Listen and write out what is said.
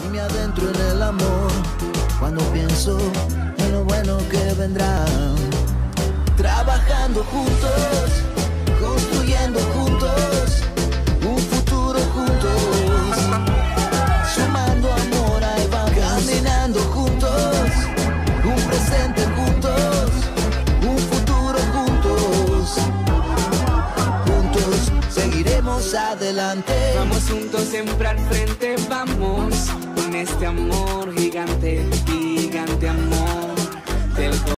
y me adentro en el amor cuando pienso en lo bueno que vendrá. Trabajando juntos, construyendo juntos, un futuro juntos, sumando amor, ahí vamos, caminando juntos, un presente juntos, un futuro juntos, juntos seguiremos adelante. Vamos juntos siempre al frente, vamos con este amor gigante, gigante amor del